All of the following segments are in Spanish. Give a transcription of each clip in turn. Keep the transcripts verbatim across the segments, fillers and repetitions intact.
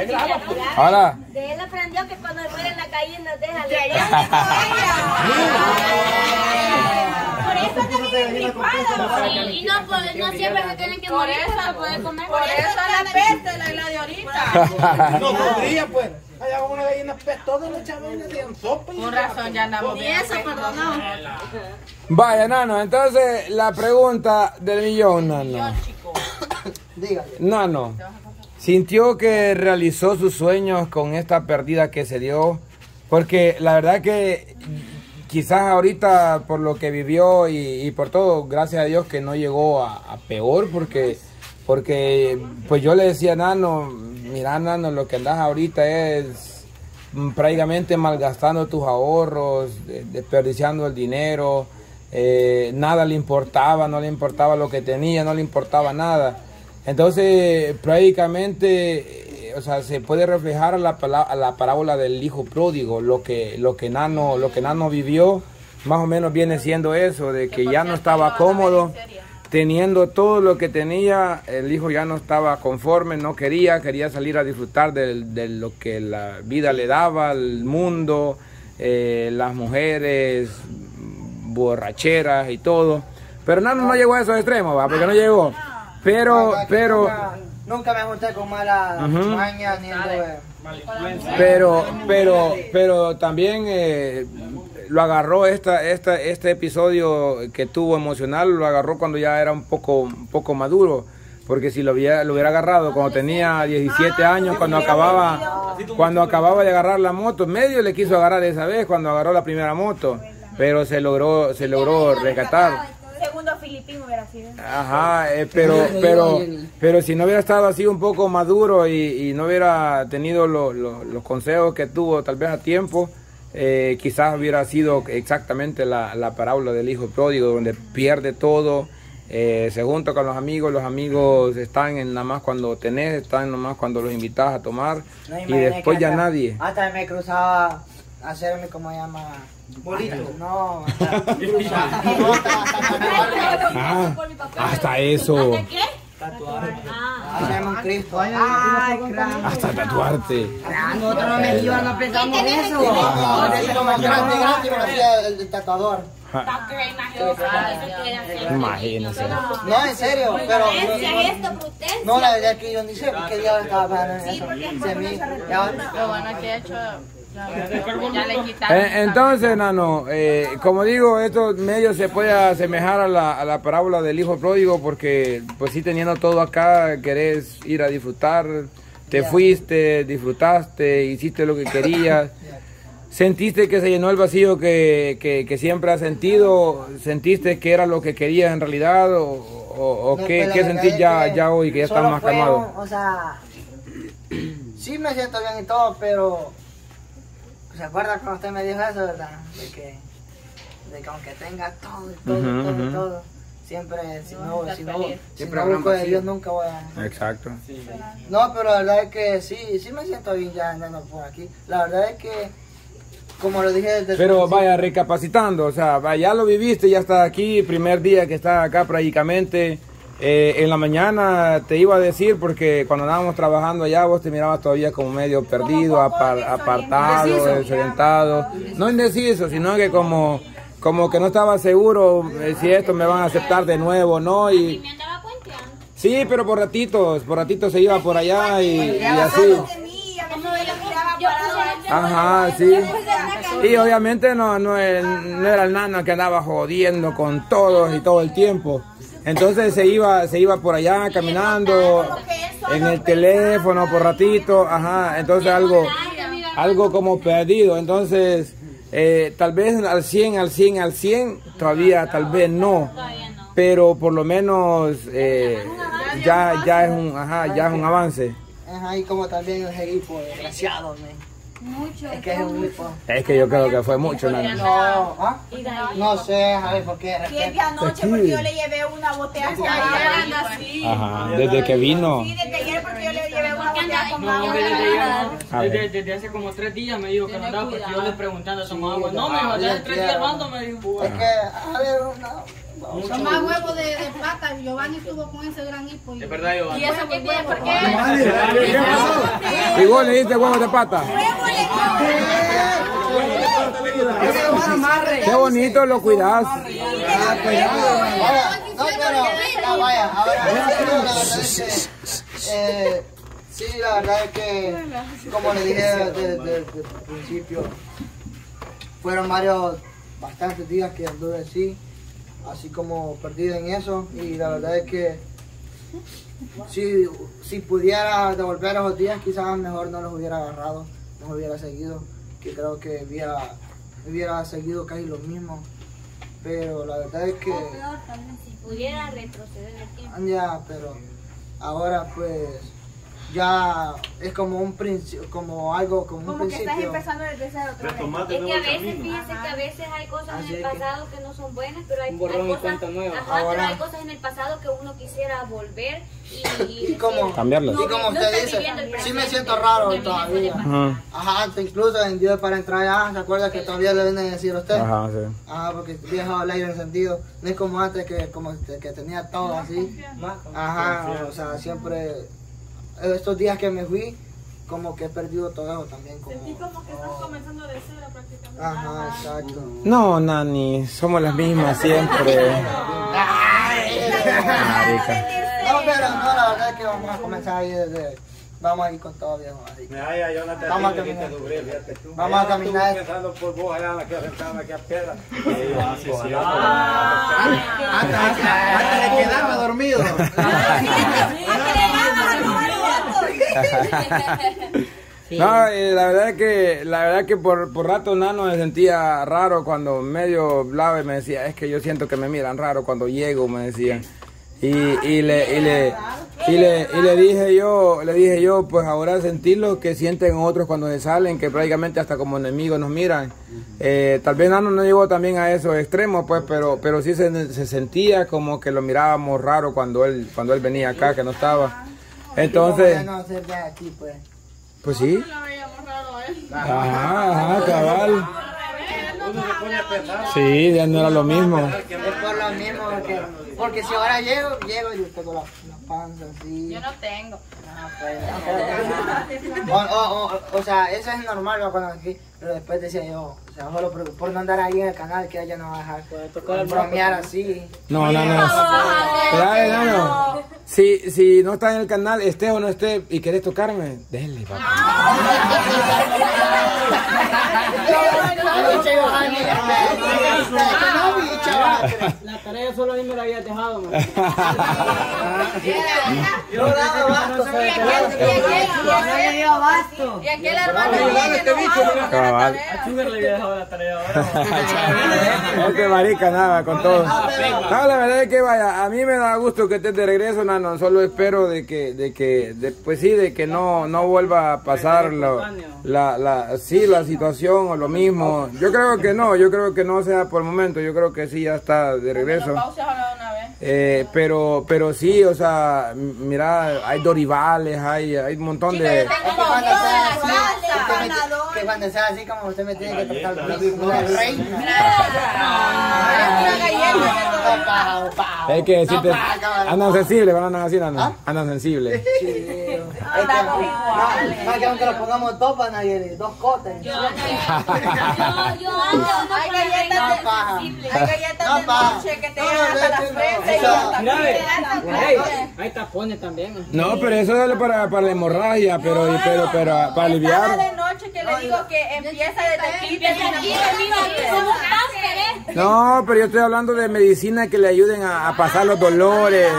Hola. De él aprendió que cuando muere en la calle nos deja de allá. Por eso te vive gripado. Y no, no siempre se tienen que morir para poder comer. Por eso la peste, la, la de ahorita. No podría, pues. Allá con una gallina pestosa le echaban en sopa. Con razón, ya andamos Ni bien. eso, perdonado. Vaya, Nano, entonces la pregunta del millón, Nano. Dígale. Nano, ¿sintió que realizó sus sueños con esta pérdida que se dio? Porque la verdad que quizás ahorita por lo que vivió y, y por todo, gracias a Dios que no llegó a, a peor, porque, porque pues yo le decía a Nano, mira Nano, lo que andas ahorita es prácticamente malgastando tus ahorros, desperdiciando el dinero, eh, nada le importaba, no le importaba lo que tenía, no le importaba nada. Entonces, prácticamente, o sea, se puede reflejar a la, a la parábola del hijo pródigo, lo que, lo que Nano, lo que Nano vivió, más o menos viene siendo eso, de que ya no estaba cómodo, teniendo todo lo que tenía, el hijo ya no estaba conforme, no quería, quería salir a disfrutar de, de lo que la vida le daba, el mundo, eh, las mujeres, borracheras y todo. Pero Nano no llegó a esos extremos, ¿va? Porque no llegó. Pero, pero... Nunca, nunca me junté con malas uh-huh. mañas ni de... Pero, pero, pero también eh, lo agarró esta, esta, este episodio que tuvo emocional, lo agarró cuando ya era un poco, un poco maduro. Porque si lo hubiera, lo hubiera agarrado cuando tenía diecisiete años, cuando acababa, cuando acababa de agarrar la moto, medio le quiso agarrar esa vez cuando agarró la primera moto, pero se logró, se logró rescatar. Segundo filipino hubiera sido. Ajá, eh, pero, pero, pero si no hubiera estado así un poco maduro y, y no hubiera tenido lo, lo, los consejos que tuvo tal vez a tiempo, eh, quizás hubiera sido exactamente la, la parábola del hijo pródigo, donde pierde todo, eh, se junta con los amigos, los amigos están en nada más cuando tenés, están nada más cuando los invitas a tomar, No, y después ya hasta, nadie. Hasta me cruzaba a hacerme, ¿cómo se llama? Bolito. No, hasta cruzaba. Ah, hasta eso, ¿Qué? Hacerme un Cristo. Ay, hasta tatuarte. nosotros no me iban a pensar en eso. Lo más grande, grande me lo hacía el, el tatuador. Imagínense. No, en serio, pero... esto, prudencia. No, la verdad es que yo ni sé qué día estaba pasando en eso. Se me... ya- Lo bueno que he hecho, ya le quitaron. Eh, Entonces, Nano, eh, como digo, esto medio se puede asemejar a la, a la parábola del hijo pródigo, porque pues sí, teniendo todo acá, querés ir a disfrutar, te fuiste, disfrutaste, hiciste lo que querías, sentiste que se llenó el vacío que, que, que siempre has sentido, sentiste que era lo que querías en realidad, o, o, o No, qué, pues, la qué verdad sentís es ya, que ya hoy, que ya estás solo más fue calmado. un- O sea, sí me siento bien y todo, pero ¿se acuerda cuando usted me dijo eso, verdad? De que, de que aunque tenga todo, y todo, Ujú, todo, ujú. todo, siempre, si no, si no, si Siempre no habrá busco de vacío. Dios nunca voy a... Exacto. No, pero la verdad es que sí, sí me siento bien ya andando por aquí. La verdad es que, como lo dije desde el Pero principio, vaya, recapacitando, o sea, va, ya lo viviste, ya estás aquí, primer día que estás acá prácticamente. Eh, en la mañana te iba a decir, porque cuando andábamos trabajando allá, vos te mirabas todavía como medio perdido, apar- apartado, desorientado. No indeciso, sino que como, como que no estaba seguro eh, si esto me van a aceptar de nuevo, ¿no? Y Me andaba cuenteando. sí, pero por ratitos, por ratitos se iba por allá y, y así. Ajá, sí. Y obviamente no, no, no era el Nano que andaba jodiendo con todos y todo el tiempo. Entonces se iba, se iba por allá caminando en el teléfono por ratito, ajá, entonces algo, algo como perdido. Entonces, eh, tal vez al cien, al cien, al cien, todavía tal vez no, pero por lo menos eh, ya, ya es un, ajá, ya es un avance. ajá, y como también el hipo, desgraciado, man. Mucho. Es que es un hipo. Es que yo creo que fue mucho, Nano. No, ¿ah? No sé, a ver por qué. de Y es repente- que anoche porque yo le llevé una botella con agua. Ajá, desde que vino. Sí, desde ayer porque yo le llevé una botella con No, agua. que desde, A ver. desde, desde hace como tres días me dijo que no andaba porque yo le preguntando tomaba agua. No, me dijo, Sí, desde tres días hablando me dijo. Es que, a ver, una... Tomar huevo de, de plata, Giovanni estuvo con ese gran hipo. Es verdad, yo. ¿Y eso qué tiene por qué? A ver. ¿Y vos le diste huevos de pata? Qué bonito lo cuidás. No, pero, no, vaya, ahora, la verdad es que, eh, sí, la verdad es que, como le dije desde el principio, fueron varios, bastantes días que anduve así, así como perdido en eso, y la verdad es que, si, si pudiera devolver esos días, quizás mejor no los hubiera agarrado, no hubiera seguido, que creo que hubiera, hubiera seguido casi lo mismo. Pero la verdad es que... O peor también, si pudiera retroceder el tiempo. Ya, pero ahora pues ya es como un principio, como algo, como, Como un que principio. estás empezando desde cero otra vez. Es que a veces, fíjense que a veces hay cosas Así en el es que- pasado que no son buenas, pero hay, Un borrón hay y cosas, cuenta nueva. ajá, pero Ahora- hay cosas en el pasado que uno quisiera volver y, Y como, Cambiarlas. y como no usted está dice, viviendo el sí presente, me siento raro porque todavía. Ajá, Ajá, hasta incluso en Dios para entrar allá, ¿se acuerda que todavía le vienen a decir a usted? ajá, sí. Ajá, porque viejo el aire encendido, no es como antes que, como que tenía todo así. Ajá, o sea, siempre, estos días que me fui, como que he perdido todo eso también. Como, Sentí como que estás comenzando de cero prácticamente. Ajá, exacto. No, Nani, somos las mismas siempre. Marica. No, pero no, la verdad es que vamos a comenzar ahí desde, vamos a ir con todo viejo, así. Mira, ya, yo no te Vamos a digo que caminar. te duré, fíjate. Vamos a Allá caminar. estuve pensando por vos allá en la que sentaba aquí a piedra. Antes de quedarme dormido. No, eh, la verdad es que, la verdad que por, por rato Nano me sentía raro cuando medio hablaba y me decía, es que yo siento que me miran raro cuando llego, me decían. Y, y le, y le, y le, y le dije yo, le dije yo, pues ahora sentir lo que sienten otros cuando se salen, que prácticamente hasta como enemigos nos miran. Eh, tal vez Nano no llegó también a esos extremos, pues, pero, pero sí se, se sentía como que lo mirábamos raro cuando él, cuando él venía acá, que no estaba. Entonces, No ser de aquí, pues. pues sí. Lo habíamos raro a él. Ajá, ajá, cabal. Uno se pone a pensar. Sí, ya no era lo mismo. Es por lo mismo, porque, porque si ahora llego, llego y tengo la, la panza así. Yo no tengo. Ah, pues, o, o, o, o sea, eso es normal ¿no? cuando aquí, pero después decía yo, o sea, solo por, por no andar ahí en el canal, que ella no va a dejar bromear así. No, no, no. Dale, no, no. Si, si no estás en el canal, esté o no esté, y querés tocarme, déjale, papá. La tarea solo a mí me la había dejado, man. Yo daba basto, Y aquí el hermano viene enojado. Cabal. A Sugar le había dejado la tarea ahora. Este marica, nada, con todo. No, la verdad es que vaya, a mí me da gusto que estés de regreso, Nano. Solo espero de que, de que, de, pues sí, de que no, no vuelva a pasar lo, la, la, sí, la situación o lo mismo. Yo creo que no, yo creo que no sea por el momento. Yo creo que sí ya está de regreso. Pausa ahora una vez. Eh, pero, pero sí, o sea, m- mira, hay dorivales, hay, hay un montón de... Es que cuando sea así, usted me- que cuando sea así como usted me tiene que tratar como una reina. Hay que decirte, andan sensibles, cuando andan así, andan, andan sensibles. Sí, es que, más, más que aunque lo pongamos dos para nadie, dos cotes. Yo, yo ando no Hay por la galletas de, paja. hay galletas No, de paja. noche que te No, llegan no, hasta las no, frentes y no. hasta Mira, ve. aquí. Ey, hay tapones también, man. No, pero eso es para, para la hemorragia, pero, pero, pero, para Cada aliviar. de noche que le digo que empieza desde aquí, Desde aquí, es un cáncer, ¿eh? No, pero yo estoy hablando de medicina que le ayuden a, a pasar los dolores.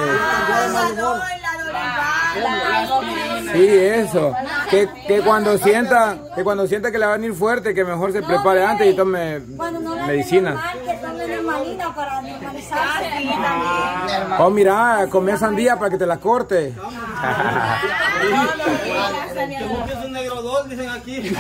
Sí, eso. Que, que cuando sienta, que cuando sienta que le va a venir fuerte, que mejor se prepare antes y tome Cuando no la medicina. normal, que tome normalina para normalizarse. Oh, mira, comer sandía para que te la corte. Es un negro dos, dicen aquí.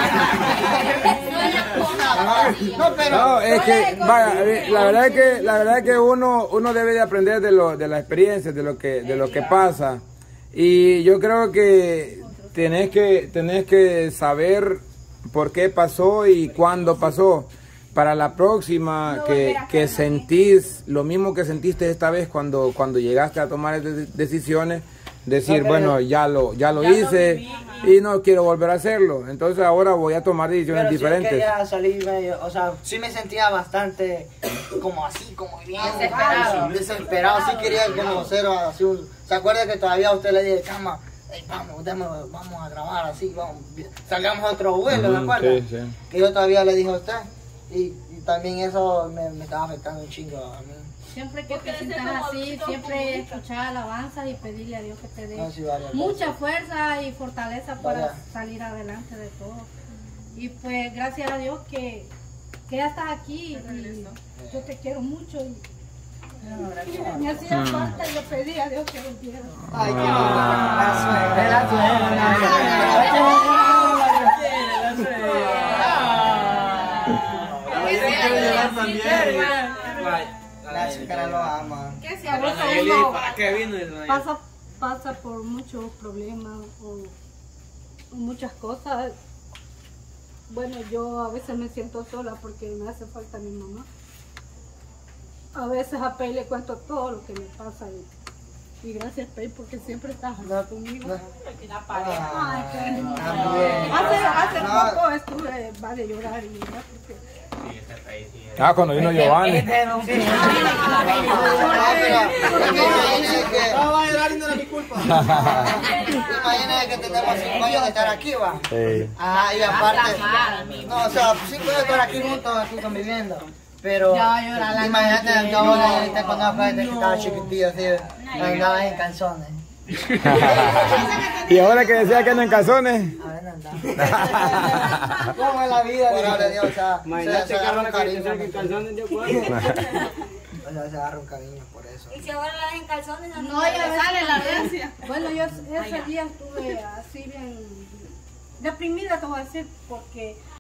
No, pero No, es que, vaya, la verdad es que, la verdad es que uno, uno debe de aprender de lo, de la experiencia, de lo que, de lo que pasa. Y yo creo que tenés que, tenés que saber por qué pasó y cuándo pasó. Para la próxima, que, que sentís lo mismo que sentiste esta vez cuando, cuando llegaste a tomar esas decisiones, decir, bueno, ya lo, ya lo hice y no quiero volver a hacerlo. Entonces ahora voy a tomar decisiones Pero diferentes. sí quería salir medio, o sea, sí me sentía bastante como así, como bien Desesperado. desesperado, sí quería conocer así un, ¿se acuerda que todavía a usted le dije, chama, hey, vamos, dame- vamos a grabar así, vamos, salgamos a otro vuelo, ¿me acuerda? Sí, sí. Que yo todavía le dije a usted, y, y también eso me, me estaba afectando un chingo a mí. Siempre que te sientas así, siempre escuchar alabanzas y pedirle a Dios que te dé No, sí, varias mucha veces. fuerza y fortaleza para Varias. salir adelante de todo. Y pues gracias a Dios que, que ya estás aquí y yo te quiero mucho. Y me hacía falta y le pedí a Dios que lo diera. Ay, qué lindo. La suegra, la suegra. La suegra lo ama. A veces uno pasa, pasa por muchos problemas o, o muchas cosas. Bueno, yo a veces me siento sola porque me hace falta mi mamá. A veces a Pei le cuento todo lo que me pasa y, y gracias Pei porque siempre estás conmigo. Ay, qué lindo. Hace, hace No. poco estuve, va de llorar y llorar porque... Ah, cuando vino Giovanni. No, pero imagínese que, No va a llegar y no era mi culpa. imagínese que tenemos cinco años de estar aquí, va. Sí. Ajá, y aparte, no, o sea, cinco años de estar aquí juntos, aquí conviviendo. Pero, imagínate, yo ahora te conozco desde que estaba chiquitito, así, andaba en calzones. Y ahora que decía que ando en calzones. A ver, anda. ¿Cómo es la vida? Por ahora, Dios, o sea, se, se agarra un cariño. O sea, se agarra un cariño por eso. Y si ahora la dejan calzones, No, ya me sale la herencia. Bueno, yo ese día estuve así bien deprimida, te voy a decir, porque